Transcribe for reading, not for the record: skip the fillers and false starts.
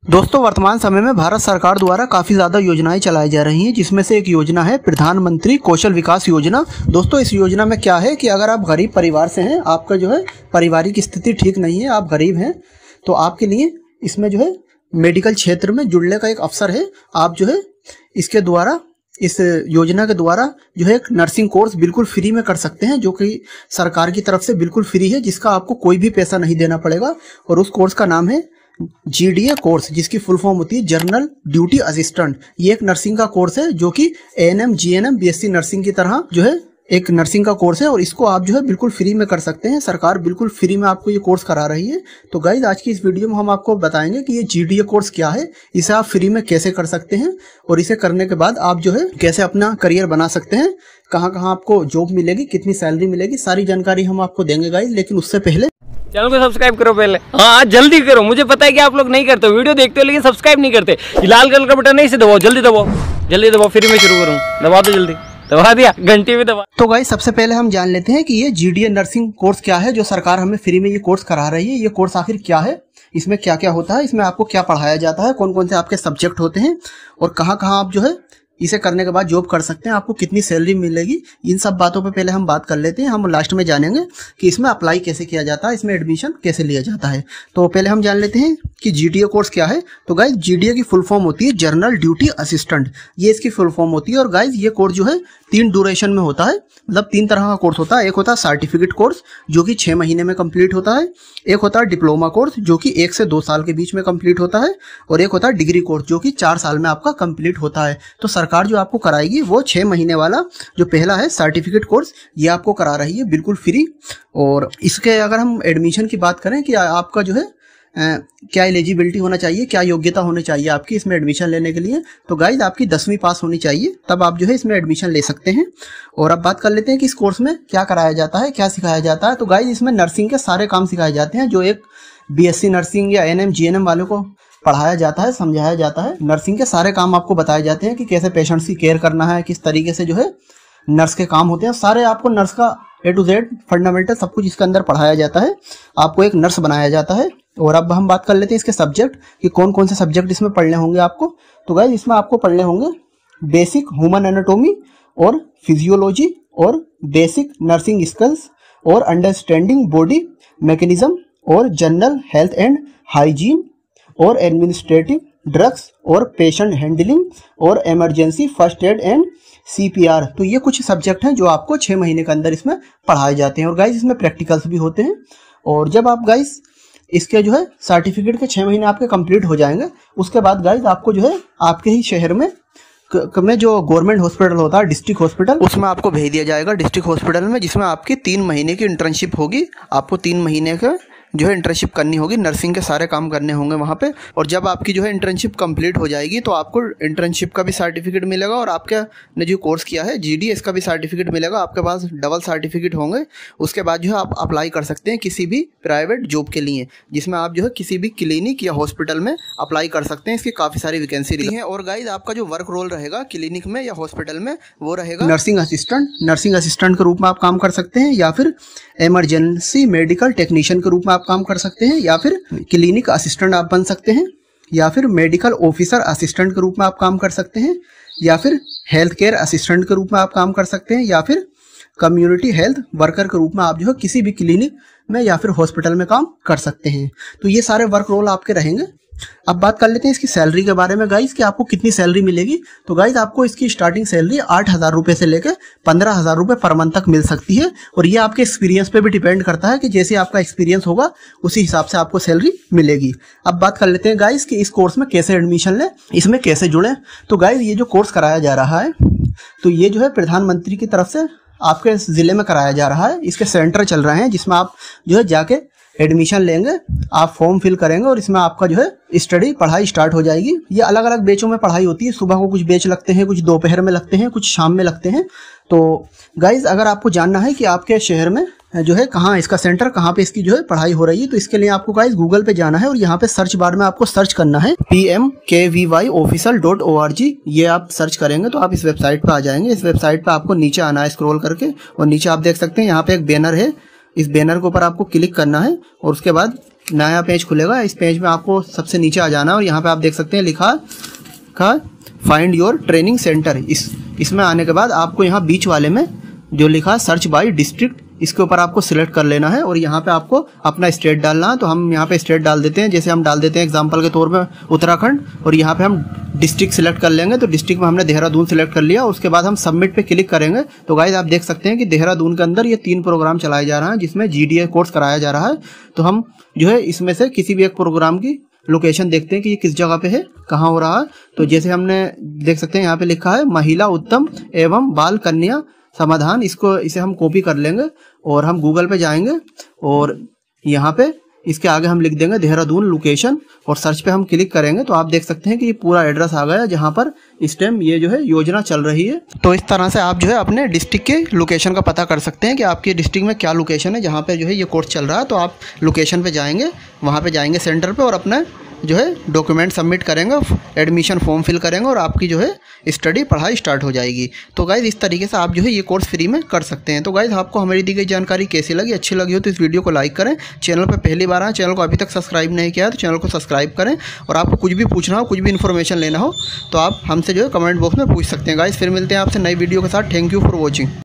दोस्तों वर्तमान समय में भारत सरकार द्वारा काफ़ी ज़्यादा योजनाएं चलाई जा रही हैं, जिसमें से एक योजना है प्रधानमंत्री कौशल विकास योजना। दोस्तों इस योजना में क्या है कि अगर आप गरीब परिवार से हैं, आपका जो है पारिवारिक स्थिति ठीक नहीं है, आप गरीब हैं, तो आपके लिए इसमें जो है मेडिकल क्षेत्र में जुड़ने का एक अवसर है। आप जो है इसके द्वारा, इस योजना के द्वारा जो है एक नर्सिंग कोर्स बिल्कुल फ्री में कर सकते हैं, जो कि सरकार की तरफ से बिल्कुल फ्री है, जिसका आपको कोई भी पैसा नहीं देना पड़ेगा। और उस कोर्स का नाम है GDA कोर्स, जिसकी फुल फॉर्म होती है जनरल ड्यूटी असिस्टेंट। ये एक नर्सिंग का कोर्स है जो कि ANM GNM BSc नर्सिंग की तरह जो है एक नर्सिंग का कोर्स है, और इसको आप जो है बिल्कुल फ्री में कर सकते हैं। सरकार बिल्कुल फ्री में आपको ये कोर्स करा रही है। तो गाइज आज की इस वीडियो में हम आपको बताएंगे कि ये GDA कोर्स क्या है, इसे आप फ्री में कैसे कर सकते हैं, और इसे करने के बाद आप जो है कैसे अपना करियर बना सकते हैं, कहाँ कहाँ आपको जॉब मिलेगी, कितनी सैलरी मिलेगी, सारी जानकारी हम आपको देंगे गाइज। लेकिन उससे पहले चैनल को सब्सक्राइब करो पहले। हाँ जल्दी करो, मुझे पता है कि आप लोग नहीं करते, वीडियो देखते हो लेकिन सब्सक्राइब नहीं करते। लाल कलर का बटन है, इसे दबाओ, जल्दी दबाओ, जल्दी दबाओ, फिर मैं शुरू करूँ। दबा दो जल्दी, दबा दिया, घंटी में दबा। तो गाइस सबसे पहले हम जान लेते हैं कि ये GDA नर्सिंग कोर्स क्या है, जो सरकार हमें फ्री में ये कोर्स करा रही है। ये कोर्स आखिर क्या है, इसमें क्या क्या होता है, इसमें आपको क्या पढ़ाया जाता है, कौन कौन से आपके सब्जेक्ट होते हैं, और कहाँ कहाँ आप जो है इसे करने के बाद जॉब कर सकते हैं, आपको कितनी सैलरी मिलेगी, इन सब बातों पे पहले हम बात कर लेते हैं। हम लास्ट में जानेंगे कि इसमें अप्लाई कैसे किया जाता है, इसमें एडमिशन कैसे लिया जाता है। तो पहले हम जान लेते हैं कि GDA कोर्स क्या है। तो गाइज GDA की फुल फॉर्म होती है जनरल ड्यूटी असिस्टेंट, ये इसकी फुल फॉर्म होती है। और गाइज ये कोर्स जो है 3 ड्यूरेशन में होता है, मतलब 3 तरह का कोर्स होता है। एक होता है सर्टिफिकेट कोर्स जो कि 6 महीने में कंप्लीट होता है, एक होता है डिप्लोमा कोर्स जो कि 1 से 2 साल के बीच में कंप्लीट होता है, और एक होता है डिग्री कोर्स जो कि 4 साल में आपका कंप्लीट होता है। तो सरकार जो आपको कराएगी वो 6 महीने वाला जो पहला है सर्टिफिकेट कोर्स, ये आपको करा रही है बिल्कुल फ्री। और इसके अगर हम एडमिशन की बात करें कि आपका जो है क्या एलिजिबिलिटी होना चाहिए, क्या योग्यता होनी चाहिए आपकी इसमें एडमिशन लेने के लिए, तो गाइज आपकी 10वीं पास होनी चाहिए, तब आप जो है इसमें एडमिशन ले सकते हैं। और अब बात कर लेते हैं कि इस कोर्स में क्या कराया जाता है, क्या सिखाया जाता है। तो गाइज इसमें नर्सिंग के सारे काम सिखाए जाते हैं, जो एक BSc नर्सिंग या ANM GNM वालों को पढ़ाया जाता है, समझाया जाता है। नर्सिंग के सारे काम आपको बताए जाते हैं कि कैसे पेशेंट्स की केयर करना है, किस तरीके से जो है नर्स के काम होते हैं, सारे आपको नर्स का A to Z फंडामेंटल सब कुछ इसके अंदर पढ़ाया जाता है, आपको एक नर्स बनाया जाता है। और अब हम बात कर लेते हैं इसके सब्जेक्ट कि कौन कौन से सब्जेक्ट इसमें पढ़ने होंगे आपको। तो गाइस इसमें आपको पढ़ने होंगे बेसिक ह्यूमन एनाटॉमी और फिजियोलॉजी, और बेसिक नर्सिंग स्किल्स, और अंडरस्टैंडिंग बॉडी मैकेनिज्म, और जनरल हेल्थ एंड हाइजीन, और एडमिनिस्ट्रेटिव ड्रग्स, और पेशेंट हैंडलिंग, और emergency first aid and CPR। तो ये कुछ सब्जेक्ट हैं जो आपको 6 महीने के अंदर इसमें पढ़ाए जाते हैं। और गाइस इसमें प्रैक्टिकल्स भी होते हैं। और जब आप गाइस इसके जो है सर्टिफिकेट के 6 महीने आपके कंप्लीट हो जाएंगे, उसके बाद गाइस आपको जो है आपके ही शहर में जो गवर्नमेंट हॉस्पिटल होता है, डिस्ट्रिक्ट हॉस्पिटल, उसमें आपको भेज दिया जाएगा डिस्ट्रिक्ट हॉस्पिटल में, जिसमें आपकी 3 महीने की इंटर्नशिप होगी। आपको 3 महीने का जो है इंटर्नशिप करनी होगी, नर्सिंग के सारे काम करने होंगे वहाँ पे। और जब आपकी जो है इंटर्नशिप कंप्लीट हो जाएगी तो आपको इंटर्नशिप का भी सर्टिफिकेट मिलेगा, और आपके ने जो कोर्स किया है GDA इसका भी सर्टिफिकेट मिलेगा। आपके पास डबल सर्टिफिकेट होंगे। उसके बाद जो है आप अप्लाई कर सकते हैं किसी भी प्राइवेट जॉब के लिए, जिसमें आप जो है किसी भी क्लिनिक या हॉस्पिटल में अप्लाई कर सकते हैं। इसकी काफ़ी सारी वैकेंसी रही है। और गाइज आपका जो वर्क रोल रहेगा क्लिनिक में या हॉस्पिटल में, वो रहेगा नर्सिंग असिस्टेंट। नर्सिंग असिस्टेंट के रूप में आप काम कर सकते हैं, या फिर इमरजेंसी मेडिकल टेक्नीशियन के रूप में आप काम कर सकते हैं, या फिर क्लिनिक असिस्टेंट आप बन सकते हैं, या फिर मेडिकल ऑफिसर असिस्टेंट के रूप में आप काम कर सकते हैं, या फिर हेल्थ केयर असिस्टेंट के रूप में आप काम कर सकते हैं, या फिर कम्युनिटी हेल्थ वर्कर के रूप में आप जो है किसी भी क्लिनिक में या फिर हॉस्पिटल में काम कर सकते हैं। तो ये सारे वर्क रोल आपके रहेंगे। अब बात कर लेते हैं इसकी सैलरी के बारे में गाइज कि आपको कितनी सैलरी मिलेगी। तो गाइज आपको इसकी स्टार्टिंग सैलरी 8,000 रुपये से लेकर 15,000 रुपये पर मंथ तक मिल सकती है। और ये आपके एक्सपीरियंस पे भी डिपेंड करता है कि जैसे आपका एक्सपीरियंस होगा उसी हिसाब से आपको सैलरी मिलेगी। अब बात कर लेते हैं गाइज कि इस कोर्स में कैसे एडमिशन लें, इसमें कैसे जुड़ें। तो गाइज ये जो कोर्स कराया जा रहा है, तो ये जो है प्रधानमंत्री की तरफ से आपके ज़िले में कराया जा रहा है। इसके सेंटर चल रहे हैं जिसमें आप जो है जाके एडमिशन लेंगे, आप फॉर्म फिल करेंगे, और इसमें आपका जो है स्टडी पढ़ाई स्टार्ट हो जाएगी। ये अलग अलग बैचों में पढ़ाई होती है। सुबह को कुछ बैच लगते हैं, कुछ दोपहर में लगते हैं, कुछ शाम में लगते हैं। तो गाइज अगर आपको जानना है कि आपके शहर में जो है कहाँ इसका सेंटर, कहाँ पे इसकी जो है पढ़ाई हो रही है, तो इसके लिए आपको गाइज गूगल पे जाना है, और यहाँ पे सर्च बार में आपको सर्च करना है PMKVYofficial.org। ये आप सर्च करेंगे तो आप इस वेबसाइट पे आ जाएंगे। इस वेबसाइट पे आपको नीचे आना है स्क्रॉल करके, और नीचे आप देख सकते हैं यहाँ पे एक बैनर है। इस बैनर के ऊपर आपको क्लिक करना है, और उसके बाद नया पेज खुलेगा। इस पेज में आपको सबसे नीचे आ जाना है और यहाँ पे आप देख सकते हैं लिखा फाइंड योर ट्रेनिंग सेंटर। इसमें आने के बाद आपको यहाँ बीच वाले में जो लिखा सर्च बाय डिस्ट्रिक्ट, इसके ऊपर आपको सिलेक्ट कर लेना है और यहाँ पे आपको अपना स्टेट डालना है। तो हम यहाँ पे स्टेट डाल देते हैं, जैसे हम डाल देते हैं एग्जांपल के तौर पे उत्तराखंड, और यहाँ पे हम डिस्ट्रिक्ट सिलेक्ट कर लेंगे। तो डिस्ट्रिक्ट में हमने देहरादून सिलेक्ट कर लिया। उसके बाद हम सबमिट पे क्लिक करेंगे तो गाइस आप देख सकते हैं कि देहरादून के अंदर ये 3 प्रोग्राम चलाए जा रहे हैं जिसमें GDA कोर्स कराया जा रहा है। तो हम जो है इसमें से किसी भी एक प्रोग्राम की लोकेशन देखते हैं कि ये किस जगह पे है, कहाँ हो रहा है। तो जैसे हमने देख सकते हैं यहाँ पे लिखा है महिला उत्तम एवं बाल कन्या समाधान, इसे हम कॉपी कर लेंगे और हम गूगल पे जाएंगे और यहाँ पे इसके आगे हम लिख देंगे देहरादून लोकेशन और सर्च पे हम क्लिक करेंगे तो आप देख सकते हैं कि ये पूरा एड्रेस आ गया जहाँ पर इस टाइम ये जो है योजना चल रही है। तो इस तरह से आप जो है अपने डिस्ट्रिक्ट के लोकेशन का पता कर सकते हैं कि आपके डिस्ट्रिक्ट में क्या लोकेशन है जहाँ पे जो है ये कोर्स चल रहा है। तो आप लोकेशन पे जाएंगे, वहाँ पे जाएंगे सेंटर पे और अपना जो है डॉक्यूमेंट सबमिट करेंगे, एडमिशन फॉर्म फिल करेंगे और आपकी जो है स्टडी पढ़ाई स्टार्ट हो जाएगी। तो गाइज इस तरीके से आप जो है ये कोर्स फ्री में कर सकते हैं। तो गाइज आपको हमारी दी गई जानकारी कैसी लगी, अच्छी लगी हो तो इस वीडियो को लाइक करें। चैनल पर पहली बार आए, चैनल को अभी तक सब्सक्राइब नहीं किया है तो चैनल को सब्सक्राइब करें। और आपको कुछ भी पूछना हो, कुछ भी इन्फॉर्मेशन लेना हो तो आप हमसे जो है कमेंट बॉक्स में पूछ सकते हैं। गाइज फिर मिलते हैं आपसे नई वीडियो के साथ। Thank you for watching.